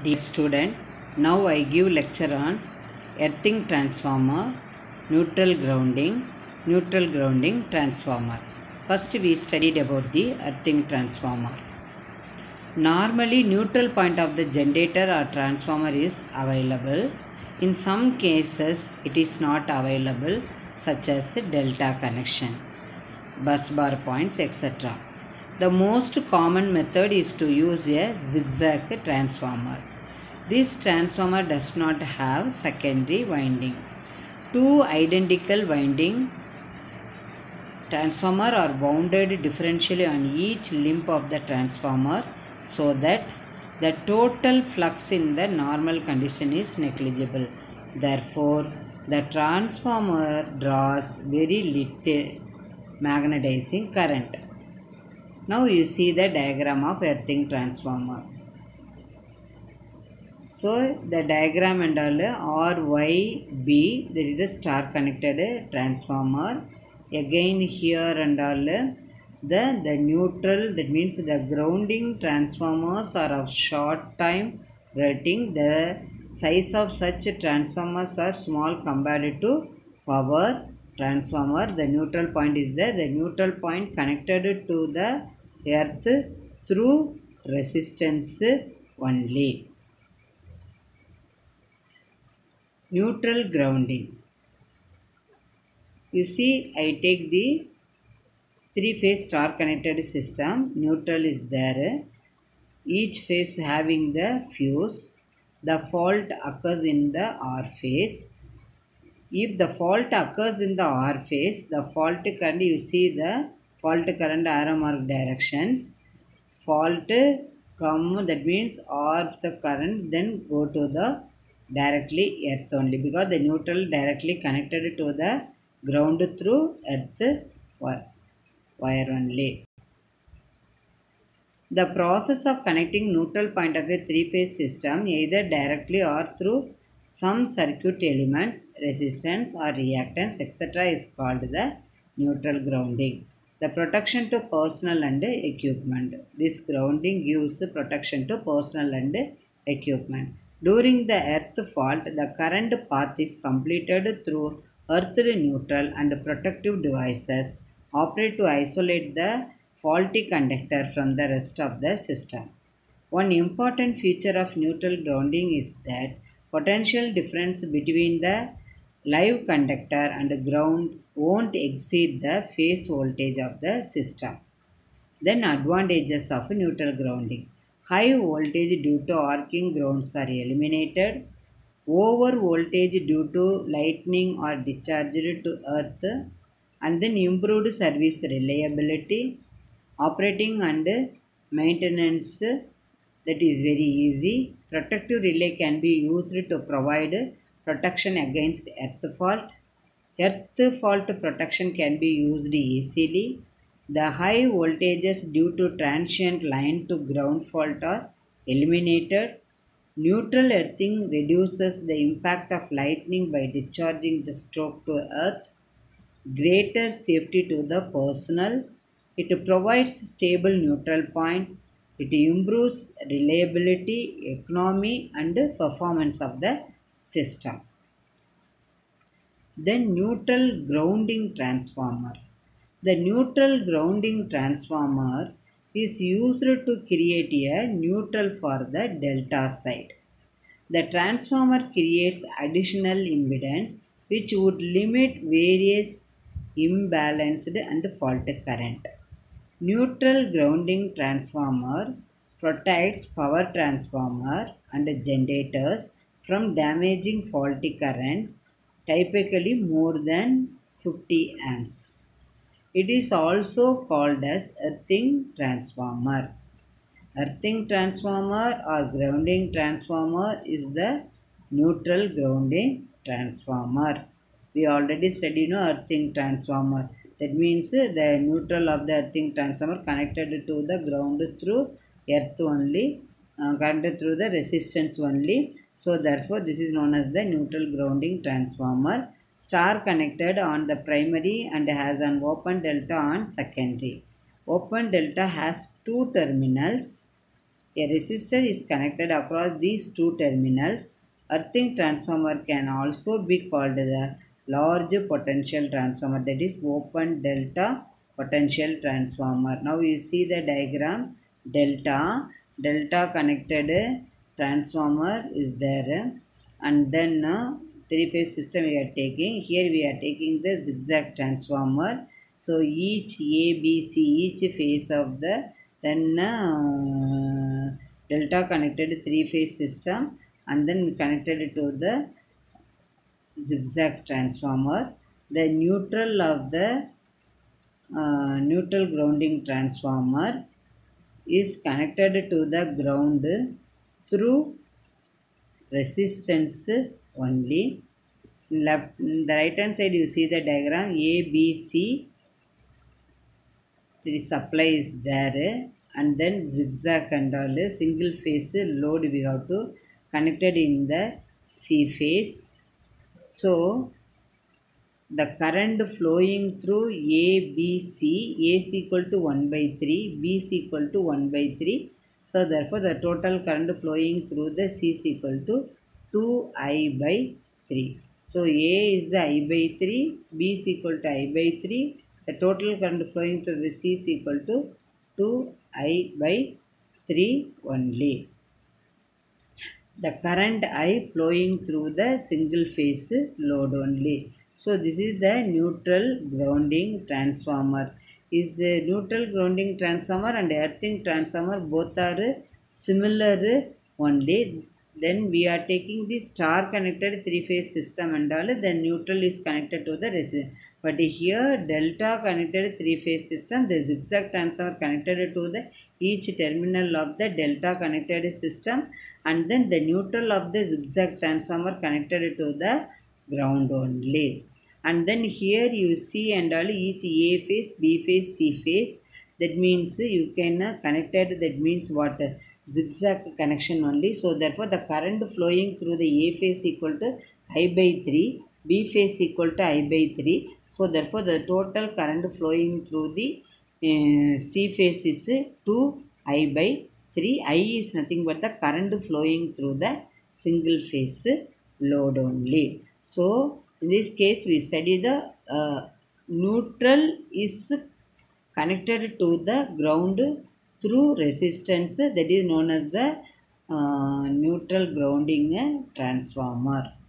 Dear student, now I give lecture on earthing transformer, neutral grounding transformer. First we studied about the earthing transformer. Normally neutral point of the generator or transformer is available. In some cases it is not available, such as delta connection, bus bar points, etc. The most common method is to use a zigzag transformer. This transformer does not have secondary winding. Two identical winding transformer are wounded differentially on each limb of the transformer so that the total flux in the normal condition is negligible. Therefore, the transformer draws very little magnetizing current. Now you see the diagram of earthing transformer. So the diagram and all RYB, there is a star connected transformer. Again here and all the neutral, that means the grounding transformers are of short time rating. The size of such transformers are small compared to power transformer. The neutral point is there. The neutral point connected to the earth through resistance only. Neutral grounding. You see, I take the three-phase star connected system. Neutral is there. Each phase having the fuse. The fault occurs in the R phase. If the fault occurs in the R phase, the fault current, you see the fault current arrow mark directions. Fault come, that means R of the current, then go to the directly earth only, because the neutral directly connected to the ground through earth wire only. The process of connecting neutral point of a three-phase system either directly or through some circuit elements, resistance or reactance, etc. is called the neutral grounding. The protection to personnel and equipment. This grounding gives protection to personnel and equipment. During the earth fault, the current path is completed through earth neutral and protective devices operate to isolate the faulty conductor from the rest of the system. One important feature of neutral grounding is that potential difference between the live conductor and ground won't exceed the phase voltage of the system. Then advantages of neutral grounding. High voltage due to arcing grounds are eliminated. Over voltage due to lightning or discharged to earth, and then improved service reliability. Operating and maintenance, that is very easy. Protective relay can be used to provide protection against earth fault. Earth fault protection can be used easily. The high voltages due to transient line to ground fault are eliminated. Neutral earthing reduces the impact of lightning by discharging the stroke to earth. Greater safety to the personnel. It provides stable neutral point. It improves reliability, economy and performance of the system. Then neutral grounding transformer. The neutral grounding transformer is used to create a neutral for the delta side. The transformer creates additional impedance which would limit various imbalanced and fault current. Neutral grounding transformer protects power transformer and generators from damaging faulty current, typically more than 50 amps. It is also called as earthing transformer. Earthing transformer or grounding transformer is the neutral grounding transformer. We already studied earthing transformer. That means the neutral of the earthing transformer connected to the ground through earth only, connected through the resistance only. So therefore this is known as the neutral grounding transformer. Star connected on the primary and has an open delta on secondary. Open delta has two terminals. A resistor is connected across these two terminals. Earthing transformer can also be called the large potential transformer, that is open delta potential transformer. Now you see the diagram. Delta connected transformer is there, and then three-phase system we are taking. Here we are taking the zigzag transformer. So each A, B, C, each phase of the then delta connected three-phase system, and then connected to the zigzag transformer. The neutral of the neutral grounding transformer is connected to the ground through resistance only. Left, the right hand side you see the diagram. A, B, C, three supply is there, and then zigzag and all single phase load we have to connected in the C phase. So the current flowing through A, B, C, A is equal to 1 by 3, B is equal to 1 by 3. So therefore the total current flowing through the C is equal to 2I by 3. So A is the I by 3, B is equal to I by 3. The total current flowing through the C is equal to 2I by 3 only. The current I flowing through the single phase load only. So this is the neutral grounding transformer. Is a neutral grounding transformer and earthing transformer both are similar only. Then we are taking the star connected three-phase system and all. Then neutral is connected to the resistance. But here delta connected three-phase system, the zigzag transformer connected to the each terminal of the delta connected system, and then the neutral of the zigzag transformer connected to the ground only. And then here you see and all each A phase, B phase, C phase. That means you can connected, that means what, zigzag connection only. So therefore the current flowing through the A phase equal to I by 3, B phase equal to I by 3. So therefore the total current flowing through the C phase is 2I by 3. I is nothing but the current flowing through the single phase load only. So in this case we study the neutral is connected to the ground through resistance, that is known as the neutral grounding transformer.